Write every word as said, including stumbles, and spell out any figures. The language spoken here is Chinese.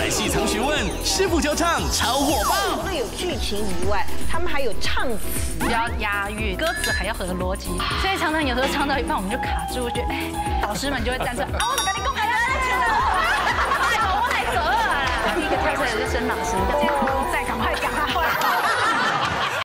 仔细藏学问，师傅教唱超火爆。 除了有剧情以外，他们还有唱词， 要押韵，歌词还要合逻辑，所以常常有时候唱到一半我们就卡住，我觉得哎，导师们就会站出来，啊，我赶紧公开了，我来走，我来走啊！第一个跳出来的是申老师。